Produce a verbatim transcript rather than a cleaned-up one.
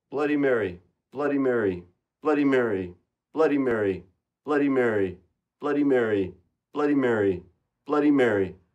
Bloody Mary, Bloody Mary, Bloody Mary, Bloody Mary, Bloody Mary, Bloody Mary, Bloody Mary, Bloody Mary.